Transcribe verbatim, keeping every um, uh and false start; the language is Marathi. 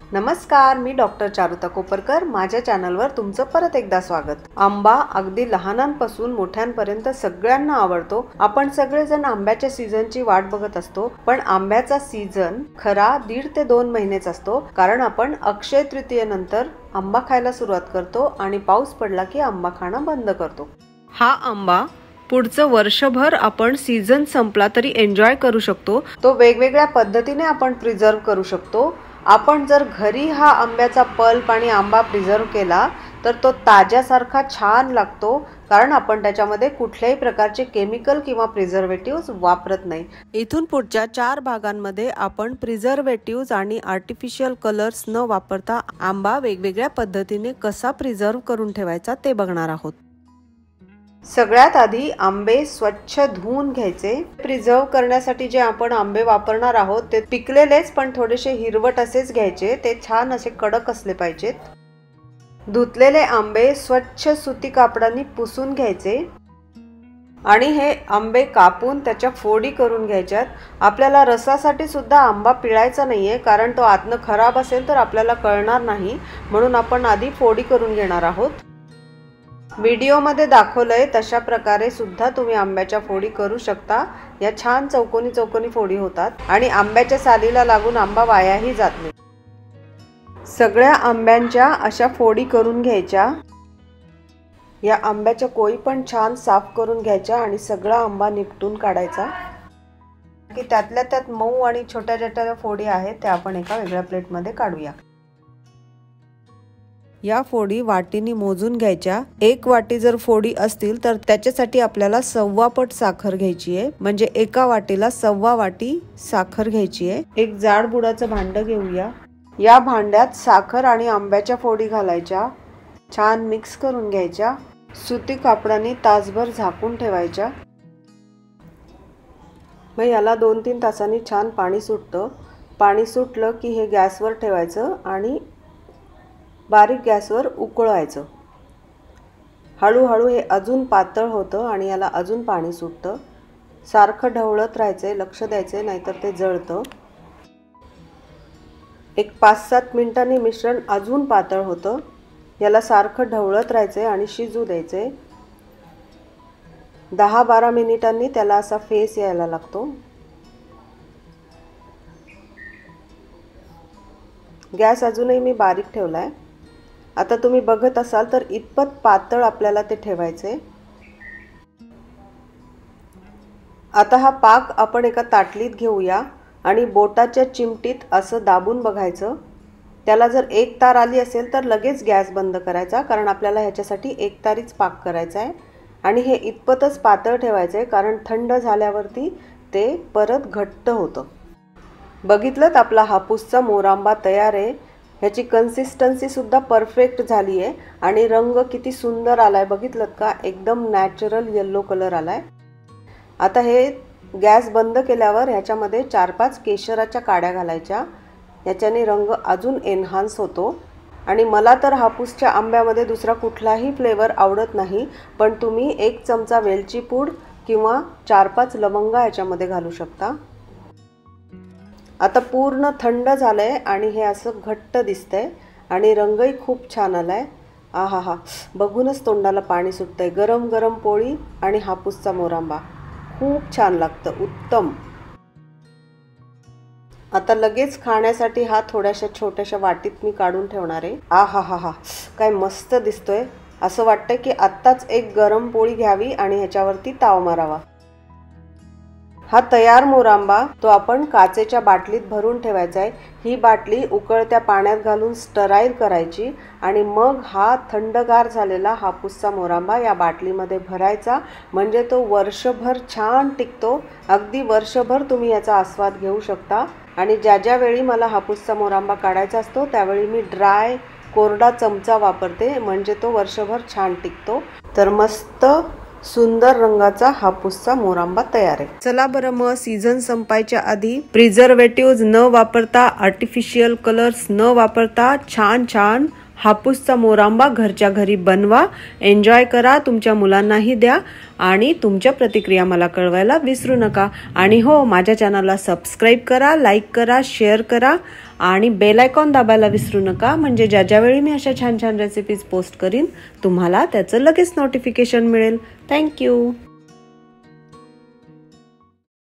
नमस्कार, मी डॉक्टर चारुता कोपरकर. माझ्या चॅनलवर तुमचं परत एकदा स्वागत. आंबा अगदी लहानांपासून मोठ्यांपर्यंत सगळ्यांना आवडतो. आपण सगळेजण आंब्याच्या सीझनची वाट बघत असतो, पण आंब्याचा सीझन खरा दीड ते दोन महिनेच असतो, कारण आपण अक्षय तृतीयेनंतर आंबा खायला सुरुवात करतो आणि पाऊस पडला की आंबा खाणं बंद करतो. हा आंबा पुढचं वर्षभर आपण सीझन संपला तरी एन्जॉय करू शकतो. तो वेगवेगळ्या पद्धतीने आपण प्रिझर्व करू शकतो. आपण जर घरी हा आंब्याचा पल्प आणि आंबा प्रिझर्व केला तर तो ताज्यासारखा छान लागतो, कारण आपण त्याच्यामध्ये कुठल्याही प्रकारचे केमिकल किंवा प्रिझर्वेटिव्ह वापरत नाही. इथून पुढच्या चार भागांमध्ये आपण प्रिझर्वेटिव्ह आणि आर्टिफिशियल कलर्स न वापरता आंबा वेगवेगळ्या पद्धतीने कसा प्रिझर्व करून ठेवायचा ते बघणार आहोत. सगळ्यात आधी आंबे स्वच्छ धुवून घ्यायचे. प्रिझर्व करण्यासाठी जे आपण आंबे वापरणार आहोत ते पिकलेलेच पण थोडेसे हिरवट असेच घ्यायचे. ते छान असे कडक असले पाहिजेत. धुतलेले आंबे स्वच्छ सुती कापडाने पुसून घ्यायचे आणि हे आंबे कापून त्याच्या फोडी करून घ्यायच्यात. आपल्याला रसासाठी सुद्धा आंबा पिळायचा नाहीये, कारण तो आतनं खराब असेल तर आपल्याला कळणार नाही, म्हणून आपण आधी फोडी करून घेणार आहोत. व्हिडिओमध्ये दाखवलंय तशा प्रकारे सुद्धा तुम्ही आंब्याच्या फोडी करू शकता. या छान चौकोनी चौकोनी फोडी होतात आणि आंब्याच्या सालीला लागून आंबा वायाही जात नाही. सगळ्या आंब्यांच्या अशा फोडी करून घ्यायच्या. या आंब्याच्या कोई पण छान साफ करून घ्यायच्या आणि सगळा आंबा निपटून काढायचा, की त्यातल्या त्यात मऊ आणि छोट्या छोट्या फोडी आहेत त्या आपण एका वेगळ्या प्लेटमध्ये काढूया. या फोडी वाटीनी मोजून घ्यायच्या. एक वाटी जर फोडी असतील तर त्याच्यासाठी आपल्याला सव्वा पट साखर घ्यायची आहे, म्हणजे एका वाटीला सव्वा वाटी साखर घ्यायची आहे. एक जाड बुडाचं भांड घेऊया. या भांड्यात साखर आणि आंब्याच्या फोडी घालायच्या. छान मिक्स करून घ्यायच्या. सुती कापडाने तासभर झाकून ठेवायच्या. मग याला दोन तीन तासांनी छान पाणी सुटतं. पाणी सुटलं की हे गॅसवर ठेवायचं आणि बारीक गॅसवर उकळवायचं. हळूहळू हे अजून पातळ होतं आणि याला अजून पाणी सुटतं. सारखं ढवळत राहायचं, लक्ष द्यायचं, नाहीतर ते जळतं. एक पाच सात मिनिटांनी मिश्रण अजून पातळ होतं. याला सारखं ढवळत राहायचं आणि शिजू द्यायचे. दहा बारा मिनिटांनी त्याला असा फेस यायला लागतो. गॅस अजूनही मी बारीक ठेवलाय. आता तुम्ही बघत असाल तर इतपत पातळ आपल्याला ते ठेवायचे. आता हा पाक आपण एका ताटलीत घेऊया आणि बोटाच्या चिमटीत असं दाबून बघायचं. त्याला जर एक तार आली असेल तर लगेच गॅस बंद करायचा, कारण आपल्याला ह्याच्यासाठी एक तारीच पाक करायचा आहे. आणि हे इतपतच पातळ ठेवायचं आहे, कारण थंड झाल्यावरती ते परत घट्ट होतं. बघितलं तर आपला हापूसचा मोरांबा तयार आहे. ह्याची कन्सिस्टन्सी सुद्धा परफेक्ट झाली आहे आणि रंग किती सुंदर आलाय बघितलं का? एकदम नॅचरल येल्लो कलर आलाय. आता हे गॅस बंद केल्यावर ह्याच्यामध्ये चार पाच केशराच्या काड्या घालायच्या. याच्याने रंग अजून एनहान्स होतो. आणि मला तर हापूसच्या आंब्यामध्ये दुसरा कुठलाही फ्लेवर आवडत नाही, पण तुम्ही एक चमचा वेलची पूड किंवा चार पाच लवंगा याच्यामध्ये घालू शकता. आता पूर्ण थंड झालंय आणि हे असं घट्ट दिसतंय आणि रंगही खूप छान आलाय. आहा हा, बघूनच तोंडाला पाणी सुटतंय. गरम गरम पोळी आणि हापूसचा मोरांबा खूप छान लागतं, उत्तम. आता लगेच खाण्यासाठी हा थोड्याशा छोट्याशा वाटीत मी काढून ठेवणार आहे. आहा हा हा, काय मस्त दिसतोय. असं वाटतं की आत्ताच एक गरम पोळी घ्यावी आणि ह्याच्यावरती ताव मारावा. हा तयार मोरांबा तो आपण काचेच्या बाटलीत भरून ठेवायचा आहे. ही बाटली उकळत्या पाण्यात घालून स्टराईल करायची आणि मग हा थंडगार झालेला हापूसचा मोरांबा या बाटलीमध्ये भरायचा, म्हणजे तो वर्षभर छान टिकतो. अगदी वर्षभर तुम्ही याचा आस्वाद घेऊ शकता. आणि ज्या ज्या वेळी मला हापूसचा मोरांबा काढायचा असतो त्यावेळी मी ड्राय कोरडा चमचा वापरते, म्हणजे तो वर्षभर छान टिकतो. तर मस्त सुंदर रंगाचा हापूसचा मोरांबा तयार आहे. चला बरं, मग सीझन संपायच्या आधी प्रिझर्वेटिव्ह न वापरता, आर्टिफिशियल कलर्स न वापरता छान छान हापूसचा मोरांबा घरच्या घरी बनवा, एन्जॉय करा, तुमच्या मुलांनाही द्या आणि तुमच्या प्रतिक्रिया मला कळवायला विसरू नका. आणि हो, माझ्या चॅनलला सबस्क्राईब करा, लाईक करा, शेअर करा आणि बेल आयकॉन दाबायला विसरू नका, म्हणजे ज्या ज्यावेळी मी अशा छान छान रेसिपीज पोस्ट करीन तुम्हाला त्याचं लगेच नोटिफिकेशन मिळेल. थँक्यू.